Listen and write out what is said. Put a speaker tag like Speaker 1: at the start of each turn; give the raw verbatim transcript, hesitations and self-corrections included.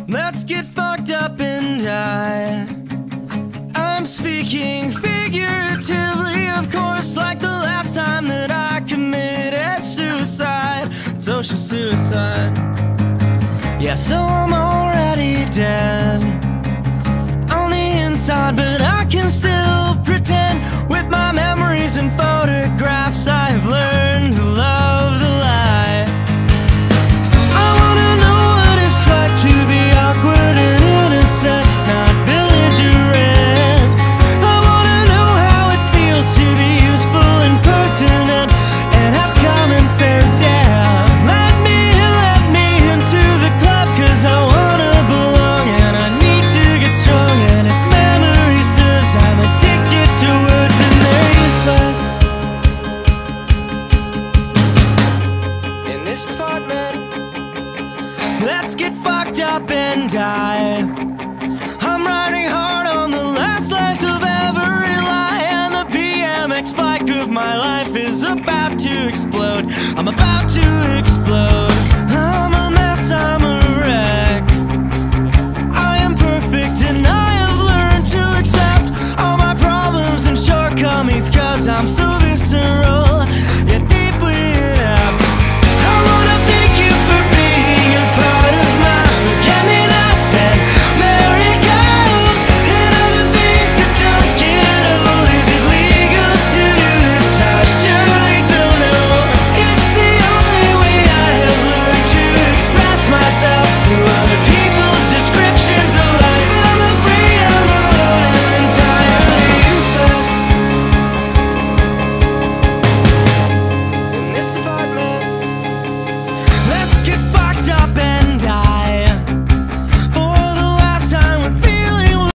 Speaker 1: Let's get fucked up and die. I'm speaking figuratively, of course, like the last time that I committed suicide. Social suicide. Yeah, so I'm already dead on the inside, but I can still pretend. With my memories and photographs, I've learned to love the lie. I wanna know what it's like to be awkward and innocent, not belligerent. I wanna know how it feels to be useful and pertinent and have common sense, yeah. Let me in, let me into the club, cause I wanna belong and I need to get strong. And if memory serves, I'm addicted to words and they're useless. In this apartment, let's get fucked up and die. I'm riding hard on the last legs of every lie, and the B M X bike of my life is about to explode. I'm about to explode.